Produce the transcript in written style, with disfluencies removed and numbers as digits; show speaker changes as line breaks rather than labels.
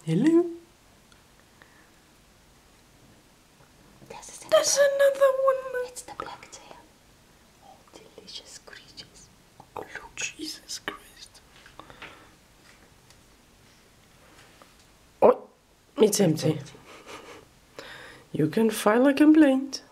Hello. There's another one.
It's the blacktail. Oh, delicious creatures.
Oh, Jesus Christ. Oh, it's empty. You can file a complaint.